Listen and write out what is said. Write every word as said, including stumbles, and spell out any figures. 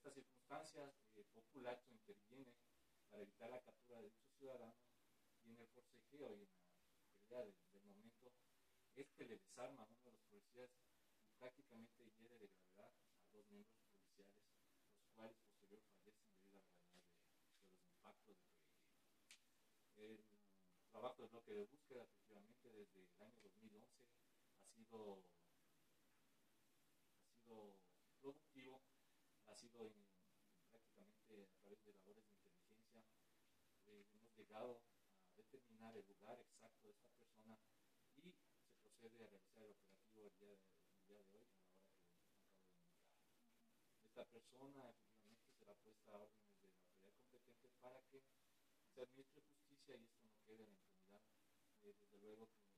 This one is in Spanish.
estas circunstancias, eh, Populacho interviene para evitar la captura de dicho ciudadano y en el forcejeo y en la pelea del, del momento, este le desarma a uno de los policías y prácticamente hiere de gravedad a dos miembros policiales, los cuales posterior fallecen debido a la gravedad de, de los impactos del proyectil. El trabajo de bloque de búsqueda, efectivamente, desde el año dos mil once ha sido, ha sido productivo, ha sido en, prácticamente a través de labores de inteligencia, eh, hemos llegado a determinar el lugar exacto de esta persona y se procede a realizar el operativo el día de, el día de hoy, a la hora que acabo de indicar. Esta persona efectivamente será puesta a órdenes de la autoridad competente para que se administre justicia y esto no quede en la impunidad. Eh, desde luego que